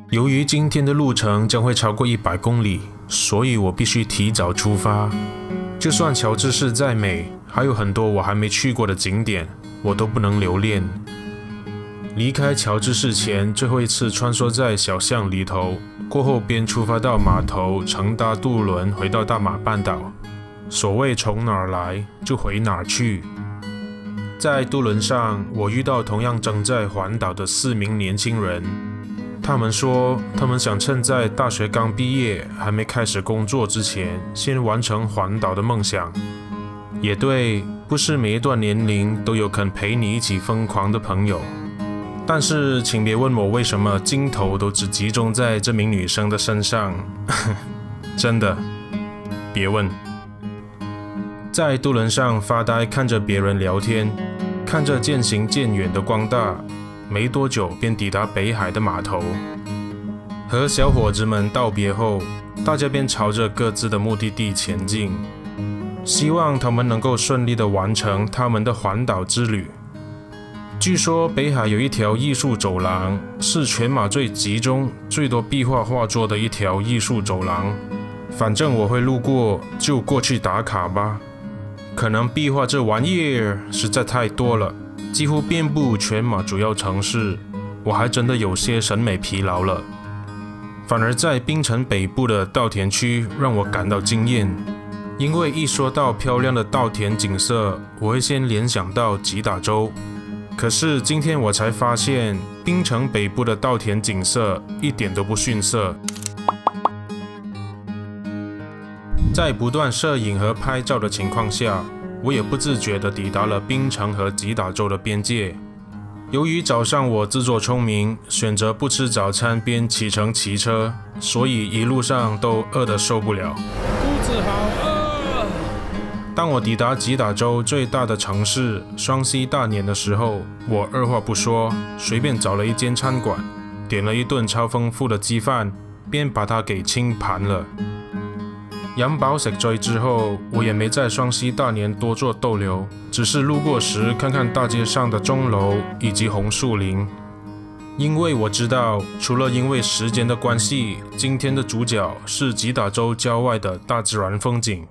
由于今天的路程将会超过100公里，所以我必须提早出发。就算乔治市再美，还有很多我还没去过的景点，我都不能留恋。离开乔治市前，最后一次穿梭在小巷里头，过后便出发到码头，乘搭渡轮回到大马半岛。所谓从哪儿来，就回哪儿去。在渡轮上，我遇到同样正在环岛的4名年轻人。他们说，他们想趁在大学刚毕业、还没开始工作之前，先完成环岛的梦想。也对，不是每一段年龄都有肯陪你一起疯狂的朋友。但是，请别问我为什么镜头都只集中在这名女生的身上，真的，别问。在渡轮上发呆，看着别人聊天，看着渐行渐远的光大，没多久便抵达北海的码头。和小伙子们道别后，大家便朝着各自的目的地前进，希望他们能够顺利地完成他们的环岛之旅。据说北海有一条艺术走廊，是全马最集中、最多壁画画作的一条艺术走廊。反正我会路过，就过去打卡吧。可能壁画这玩意儿实在太多了，几乎遍布全马主要城市，我还真的有些审美疲劳了。反而在槟城北部的稻田区让我感到惊艳，因为一说到漂亮的稻田景色，我会先联想到吉打州。可是今天我才发现，槟城北部的稻田景色一点都不逊色。在不断摄影和拍照的情况下，我也不自觉地抵达了槟城和吉打州的边界。由于早上我自作聪明，选择不吃早餐便启程骑车，所以一路上都饿得受不了。 肚子好饿。 当我抵达吉打州最大的城市双溪大年的时候，我二话不说，随便找了一间餐馆，点了一顿超丰富的鸡饭，便把它给清盘了。养饱食醉之后，我也没在双溪大年多做逗留，只是路过时看看大街上的钟楼以及红树林。因为我知道，除了因为时间的关系，今天的主角是吉打州郊外的大自然风景。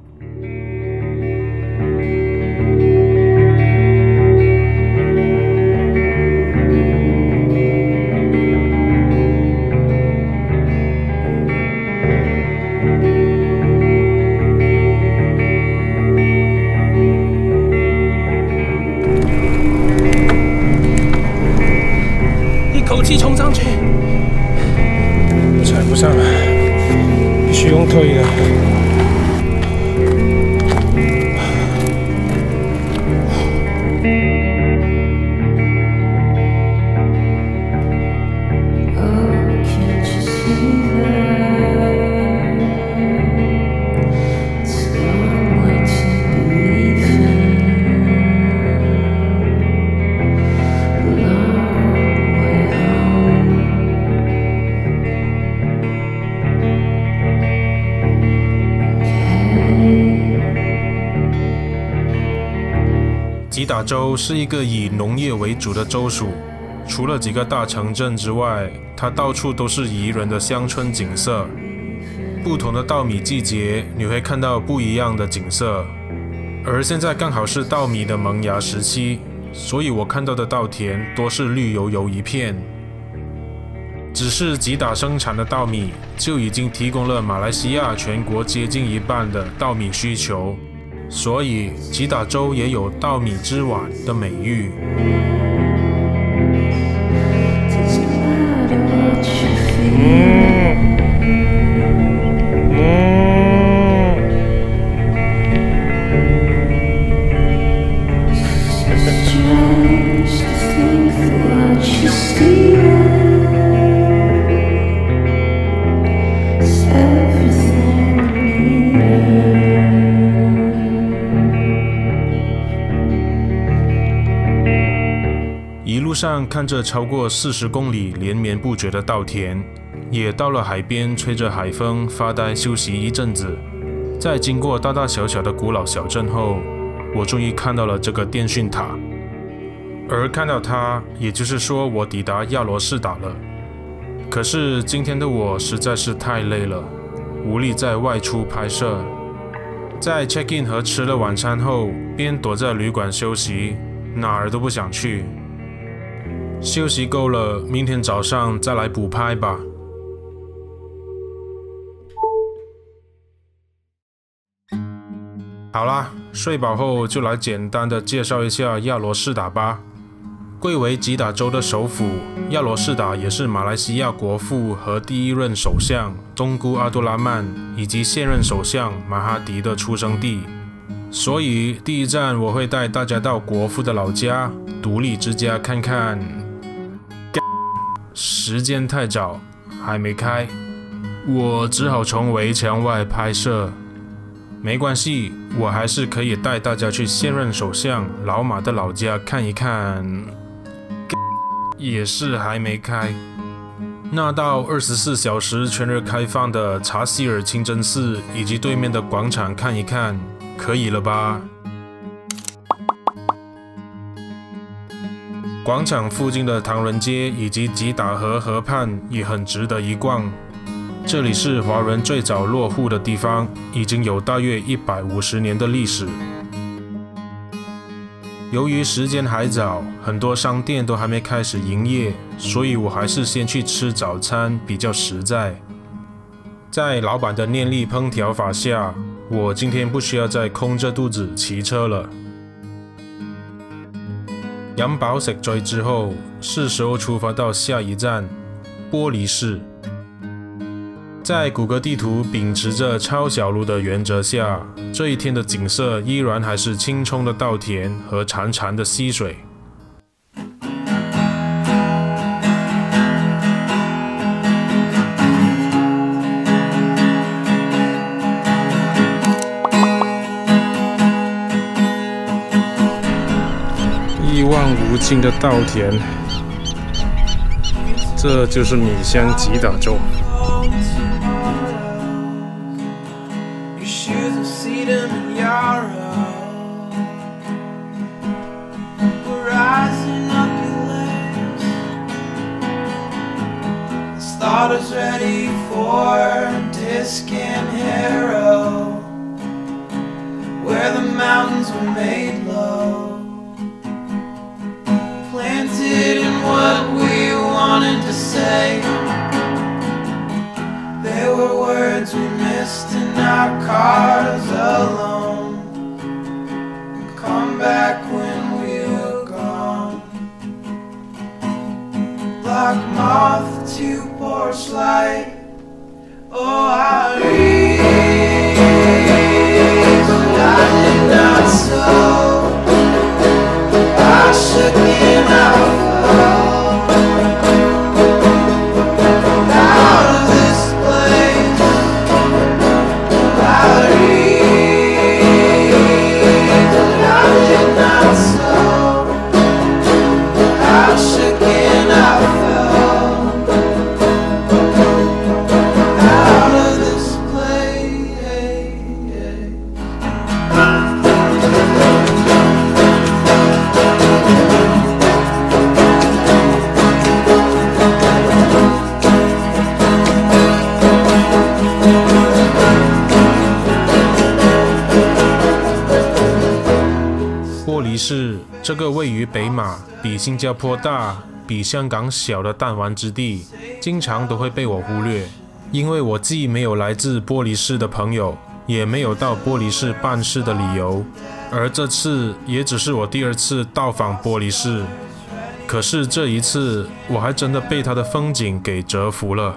口气冲上去， 踩不上了，必须用推的。 吉打州是一个以农业为主的州属，除了几个大城镇之外，它到处都是宜人的乡村景色。不同的稻米季节，你会看到不一样的景色。而现在刚好是稻米的萌芽时期，所以我看到的稻田多是绿油油一片。只是吉打生产的稻米就已经提供了马来西亚全国接近一半的稻米需求。所以，吉打州也有稻米之碗的美誉。一路上看着超过40公里连绵不绝的稻田，也到了海边，吹着海风发呆休息一阵子。在经过大大小小的古老小镇后，我终于看到了这个电讯塔。而看到它，也就是说我抵达亚罗士打了。 可是今天的我实在是太累了，无力再外出拍摄。在 check in 和吃了晚餐后，便躲在旅馆休息，哪儿都不想去。休息够了，明天早上再来补拍吧。好啦，睡饱后就来简单的介绍一下亚罗士打吧。贵为吉打州的首府，亚罗士打也是马来西亚国父和第一任首相东姑阿杜拉曼以及现任首相马哈迪的出生地。所以第一站我会带大家到国父的老家独立之家看看。时间太早，还没开，我只好从围墙外拍摄。没关系，我还是可以带大家去现任首相老马的老家看一看。也是还没开。那到24小时全日开放的查希尔清真寺以及对面的广场看一看，可以了吧？广场附近的唐人街以及吉打河河畔也很值得一逛。这里是华人最早落户的地方，已经有大约150年的历史。由于时间还早，很多商店都还没开始营业，所以我还是先去吃早餐比较实在。在老板的念力烹调法下，我今天不需要再空着肚子骑车了。养饱食醉之后，是时候出发到下一站玻璃市。在谷歌地图秉持着超小路的原则下，这一天的景色依然还是青葱的稻田和潺潺的溪水。 一望无尽的稻田，这就是米乡吉打州。 Starters ready for disc and harrow, where the mountains were made low, planted in what we wanted to say. There were words we missed in our cars alone. Come back when we were gone, like moth to porch light. Oh, I read, but I did not sow. I shook and I fell out of this place. I read, but I did not sow. I shook and I fell out of this place. 玻璃市这个位于北马、比新加坡大、比香港小的弹丸之地，经常都会被我忽略，因为我既没有来自玻璃市的朋友，也没有到玻璃市办事的理由，而这次也只是我第2次到访玻璃市。可是这一次，我还真的被它的风景给折服了。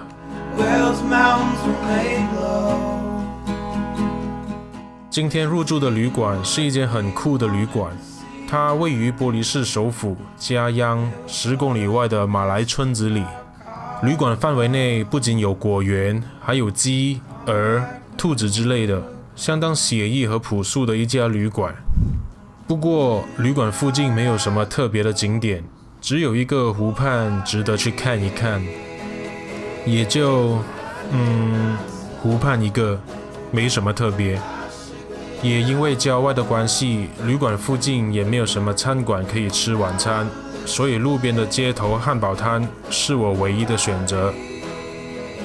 今天入住的旅馆是一间很酷的旅馆，它位于玻璃市首府嘉央10公里外的马来村子里。旅馆范围内不仅有果园，还有鸡、鹅、兔子之类的，相当写意和朴素的一家旅馆。不过，旅馆附近没有什么特别的景点，只有一个湖畔值得去看一看，也就湖畔一个，没什么特别。也因为郊外的关系，旅馆附近也没有什么餐馆可以吃晚餐，所以路边的街头汉堡摊是我唯一的选择。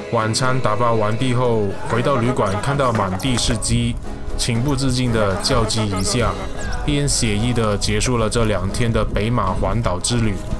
晚餐打包完毕后，回到旅馆，看到满地是鸡，情不自禁地叫鸡一下，一言写意地结束了这2天的北马环岛之旅。